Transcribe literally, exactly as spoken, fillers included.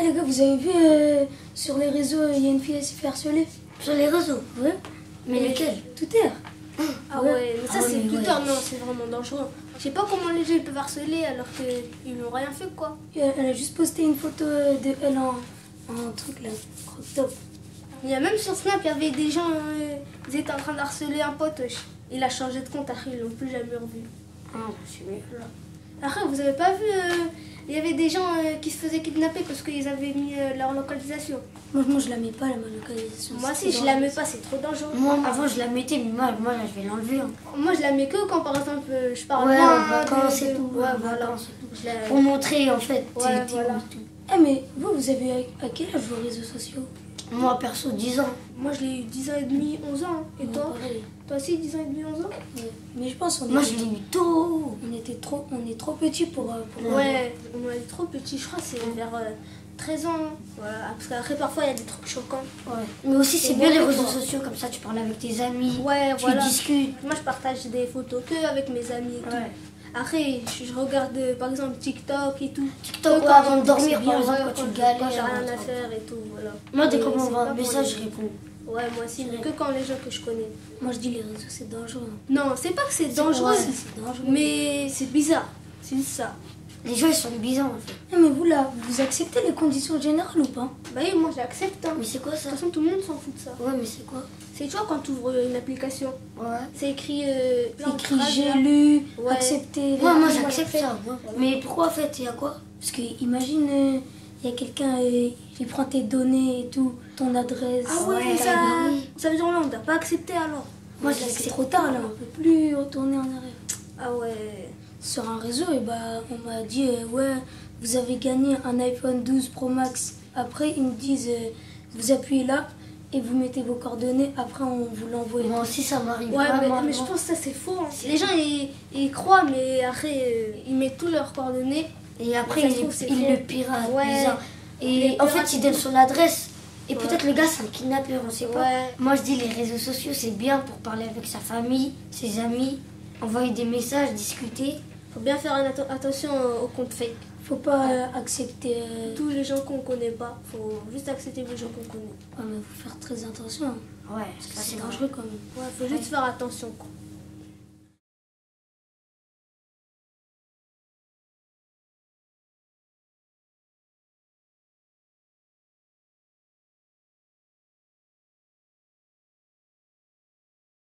Ah les gars, vous avez vu euh, sur les réseaux, il y a une fille, elle s'est fait harceler. Sur les réseaux? Ouais. Mais lesquels? Twitter. Ah ouais, ouais mais ça ah c'est ouais, Twitter, ouais. non, c'est vraiment dangereux. Je sais pas comment les gens ils peuvent harceler alors qu'ils n'ont rien fait quoi. Elle, elle a juste posté une photo de elle en, en truc là, crop top. Il y a même sur Snap, il y avait des gens, euh, ils étaient en train d'harceler un pote. Il a changé de compte, après ils l'ont plus jamais revu. Ah, c'est mieux. Voilà. Après, vous avez pas vu, euh, il y avait des gens euh, qui se faisaient kidnapper parce qu'ils avaient mis euh, leur localisation. Moi, moi je la mets pas la ma localisation. Moi aussi, je la mets pas, c'est trop dangereux. Moi, avant, je la mettais, mais moi, moi là, je vais l'enlever. Hein. Moi, je la mets que quand, par exemple, euh, je parle Ouais, loin, en vacances de- et de- tout. Ouais, en voilà. vacances et tout. Je la- Pour montrer, en fait, Ouais, t'es- t'es voilà. où et tout. Ah mais vous, vous avez à, à quel âge vos réseaux sociaux? Moi, perso, dix ans. Moi, je l'ai eu dix ans et demi, onze ans. Et Ouais, toi pareil. Toi aussi, dix ans et demi, onze ans Ouais. Mais je pense qu'on Moi, était- je l'ai eu tôt. on était trop, on est trop petits pour. euh, pour Ouais, on est trop petit, je crois que c'est vers euh, treize ans. Voilà, parce qu'après, parfois, il y a des trucs choquants. Ouais. Mais aussi, c'est Et bien moi, les je réseaux crois. sociaux, comme ça, tu parles avec tes amis. Ouais, Tu voilà. discutes. Moi, je partage des photos que avec mes amis et tout. Ouais. Après, je, je regarde euh, par exemple TikTok et tout. TikTok, Que ouais, quand- avant de dormir, c'est par bien, exemple, ouais, quand tu quand- galères, Quand j'ai rien ouais, à faire et tout, voilà. Moi, dès Mais qu'on c'est m'envoie pas un pour message, les- je réponds. Ouais, moi aussi, mais que quand les gens que je connais. Moi je dis les réseaux c'est dangereux. Non, c'est pas que c'est dangereux, Ouais, c'est dangereux. mais c'est bizarre. C'est juste ça. Les gens, ils sont bizarres, en fait. Ah, mais vous là, vous acceptez les conditions générales ou pas? Bah oui, moi j'accepte. Hein. Mais c'est quoi De ça? toute façon, tout le monde s'en fout de ça. Ouais, mais c'est quoi? C'est, tu vois, quand tu ouvres une application, Ouais. c'est écrit. Euh, plein de Écrit phrases, j'ai là. lu, Ouais. accepter. Ouais, moi, les- j'accepte ça. ouais. Mais pourquoi, en fait, il y a quoi? Parce que imagine, euh, il y a quelqu'un, euh, il prend tes données et tout, ton adresse. Ah ouais, Ouais, mais ça, bah oui. ça veut dire là, on t'a pas accepté alors. Moi, C'est j'accepte. trop tard là, on peut plus retourner en arrière. Ah ouais. Sur un réseau, et bah, on m'a dit euh, ouais, vous avez gagné un iPhone douze Pro Max. Après, ils me disent euh, vous appuyez là et vous mettez vos coordonnées. Après, on vous l'envoie. Moi aussi, ça m'arrive. Ouais, mais, vraiment, mais je moi. pense que ça c'est faux. Hein. Les gens ils, ils croient, mais après euh, ils mettent tous leurs coordonnées. Et après, Ça il, se trouve, c'est il faux. le pirate. Ouais. bizarre. Les Et en pirates, fait, il donne son adresse. Et Ouais. peut-être le gars, c'est un kidnappeur, on sait pas. Ouais. Moi, je dis les réseaux sociaux, c'est bien pour parler avec sa famille, ses amis, envoyer des messages, discuter. Faut bien faire une atten- attention aux comptes fake. Faut pas euh, accepter. euh, Tous les gens qu'on connaît pas, faut juste accepter les gens qu'on connaît. Ouais, mais faut faire très attention. Ouais, Parce que ça c'est c'est dangereux quand même. Ouais, faut juste faire attention quoi.